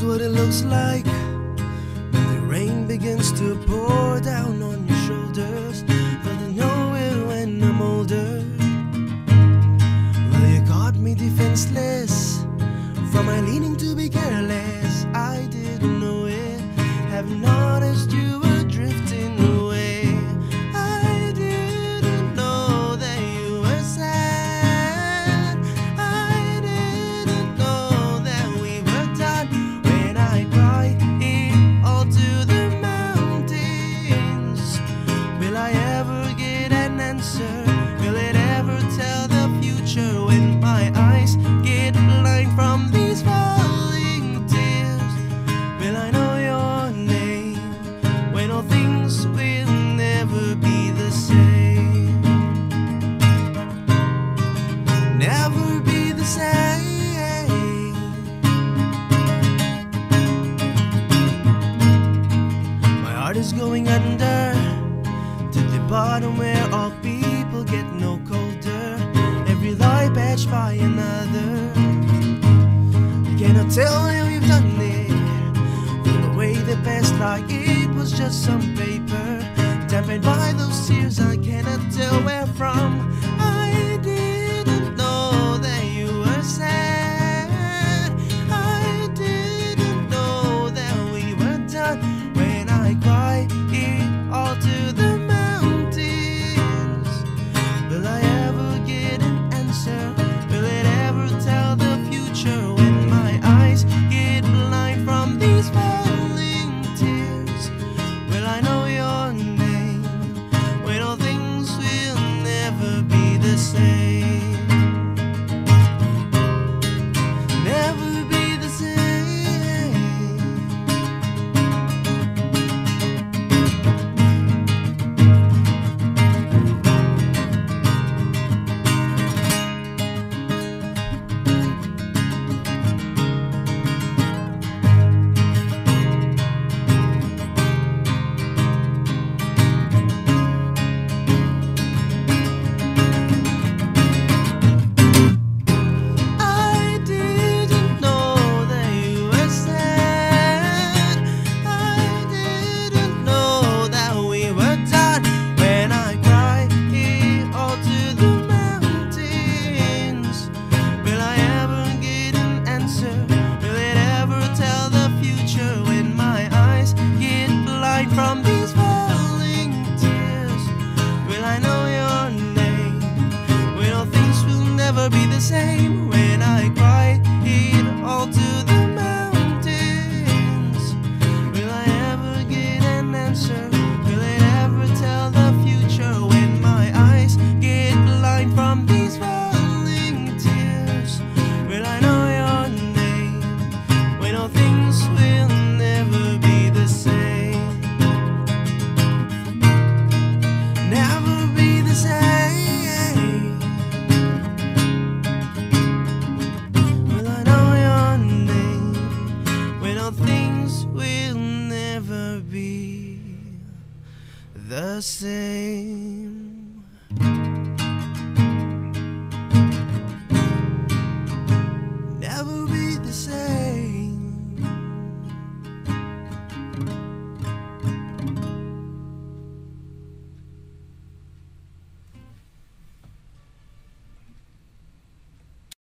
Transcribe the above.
what it looks like when the rain begins to pour down on your shoulders, but I know it when I'm older. Well, you caught me defenseless from my leaning to be careless. I didn't know it, haven't noticed you were drifting away. I didn't know that you were sad. I didn't know that we were done. When I cried it all to the mountains, will I ever get an answer? Will it ever tell the future when my eyes get blind from these falling tears? Will I know your name when all things will never be the same? Never be the same. My heart is going under to the bottom where all people get no colder. Every lie patched by another. I cannot tell how you've done it. Threw away the past like it was just some paper. Dampened by those tears, I cannot tell where from. I didn't know that you were sad. I didn't know that we were done. When I cry it all to the mountains, will I ever get an answer? Will it ever tell the future when my eyes get blind from these falling tears? Will I know your name when all things will never be the same? Never be the same. I didn't know that you were sad. I didn't know that we were done. When I cry it all to the mountains, will I ever get an answer? Will it ever tell the future when my eyes get blind from these falling tears? Will I know your name when all things will never be the same? When I cry it all to the mountains, will I ever get an answer? Will it ever tell the future when my eyes get blind from these falling tears? Will I know your name when all things will never be the same? Never be the same. Will I know your name when all things will never be the same?